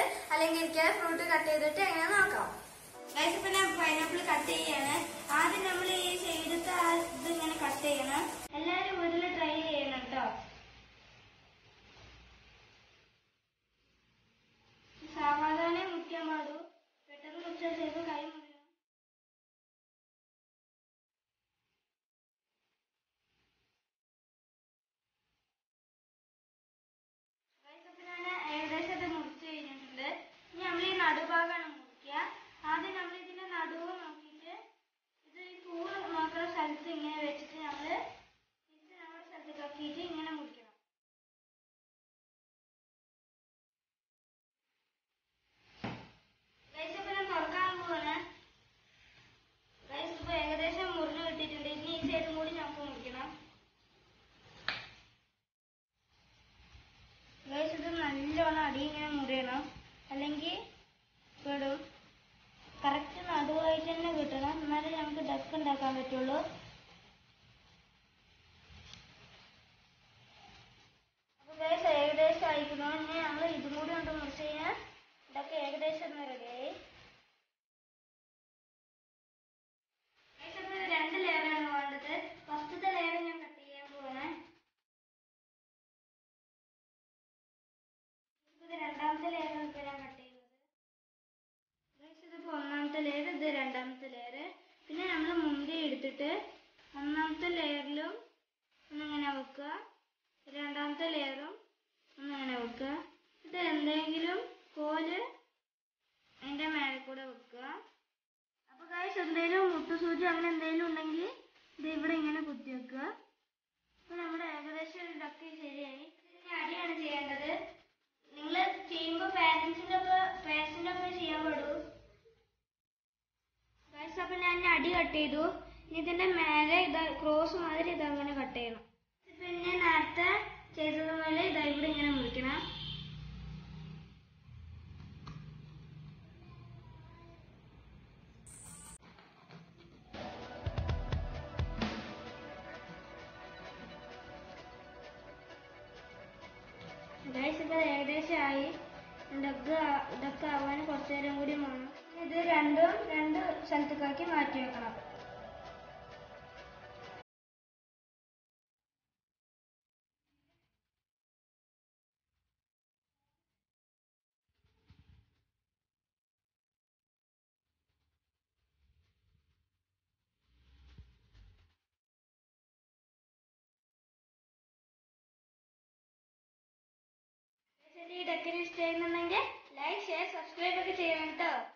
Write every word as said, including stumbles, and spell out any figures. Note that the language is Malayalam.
അല്ലെങ്കിൽ എനിക്ക് ഫ്രൂട്ട് കട്ട് ചെയ്തിട്ട് എങ്ങനെ നോക്കാം. ഗൈസ് ഇപ്പൊ ഞാൻ പൈനാപ്പിൾ കട്ട് ചെയ്യാണ്. ആദ്യം നമ്മൾ ഈ സൈഡത്തെ ഇത് ഇങ്ങനെ കട്ട് ചെയ്യണം. എല്ലാവരും വീട്ടിൽ ട്രൈ ചെയ്യണം കേട്ടോ. സാവധാനെ മുറിക്കാൻ പാടൂ. പെട്ടെന്ന് മുറിച്ചാൽ ചെയ്ത് കൈ മുറിയണം. ഗൈസ് അപ്പൊ ഞാൻ ഏകദേശം ഇത് മുറിച്ച് കഴിഞ്ഞിട്ടുണ്ട്. ഇനി നമ്മൾ ഈ നടുഭാഗമാണ് മുറിക്കുക. ആദ്യം നമ്മൾ ഇതിന്റെ നടുവ് നോക്കിയിട്ട് ഇത് ഈ പൂവ് നോക്കുന്ന സ്ഥലത്ത് ഇങ്ങനെ വെച്ചിട്ട് നമ്മള് ഇത് നമ്മുടെ സ്ഥലത്ത് കക്കിയിട്ട് ഇങ്ങനെ മുറിക്കണം. ഗൈസ് ഇപ്പൊ ഞാൻ തുറക്കാൻ പോവാണ്. ഗൈസ് ഇപ്പൊ ഏകദേശം മുറിഞ്ഞ് കിട്ടിയിട്ടുണ്ട്. ഇനി ഈ സൈഡും കൂടി നമുക്ക് മുറിക്കണം. ഗൈസ് ഇത് നല്ലോണം അടി ഇങ്ങനെ മുറിയണം, അല്ലെങ്കിൽ പെടും. കറക്റ്റ് നടുവായിട്ട് തന്നെ കിട്ടണം, എന്നാലേ നമുക്ക് ഡക്ക് ഉണ്ടാക്കാൻ പറ്റുള്ളൂ. അപ്പൊ ഗൈസ് ഏകദേശം അയക്കണം. ഇനി നമ്മൾ ഇതും കൂടി കൊണ്ട് മുറിച്ച് കഴിഞ്ഞാൽ ഡക്ക് ഏകദേശം ഒന്ന് റെഡിയായി. ഗൈസ് അപ്പൊ രണ്ട് ലെയറാണ് വേണ്ടത്. ഫസ്റ്റത്തെ ലെയർ ഞാൻ കട്ട് ചെയ്യാൻ പോവാണ്. ഇത് രണ്ടാമത്തെ ലെയറാണ് ഇപ്പൊ ഞാൻ കട്ട് ചെയ്യുന്നത്. ഗൈസ് ഇതിപ്പോ ഒന്നാമത്തെ ലെയർ, ഇത് രണ്ടാമത്തെ ലെയർ. പിന്നെ നമ്മൾ മുന്തി എടുത്തിട്ട് ഒന്നാമത്തെ ലെയറിലും ഒന്നിങ്ങനെ വെക്കുക, രണ്ടാമത്തെ ലെയറും ഒന്നിങ്ങനെ വെക്കുക. ഇത് എന്തെങ്കിലും കോല് അതിന്റെ മേലെ കൂടെ വെക്കുക. അപ്പൊ ഗൈസ് എന്തെങ്കിലും മുട്ടുസൂചി അങ്ങനെ എന്തെങ്കിലും ഉണ്ടെങ്കിൽ ഇത് ഇവിടെ ഇങ്ങനെ കുത്തി വെക്കുക. അപ്പൊ നമ്മുടെ ഏകദേശം ഡക്ക് ശരിയായി. ഇതിന് അടിയാണ് ചെയ്യേണ്ടത്. നിങ്ങൾ ചെയ്യുമ്പോൾ പാരന്റ്സിന്റെ ഒക്കെ പാരന്റ്സിന്റെ ഒക്കെ ചെയ്യാൻ പാടൂ. ഗൈസ് അപ്പൊ ഞാൻ അടി കട്ട് ചെയ്തു. ഇനി ഇതിന്റെ മേലെ ഇത് ക്രോസ് മാതിരി ഇതങ്ങനെ കട്ട് ചെയ്യണം. പിന്നെ നേരത്തെ ചെയ്തതുപോലെ ഇതാ ഇവിടെ ഇങ്ങനെ മുറിക്കണം. ഗൈസ് ഇപ്പൊ ഏകദേശം ആയി. ഡക്ക് ഡക്ക് ആവാൻ കുറച്ചു നേരം കൂടി വേണം. ഇത് രണ്ടും രണ്ട് സ്ഥലത്തേക്കാക്കി മാറ്റി വെക്കണം. ഈ ഡക്കിന് ഇഷ്ടമായിരുന്നുണ്ടെങ്കിൽ ലൈക്ക് ഷെയർ സബ്സ്ക്രൈബ് ഒക്കെ ചെയ്യണം കേട്ടോ.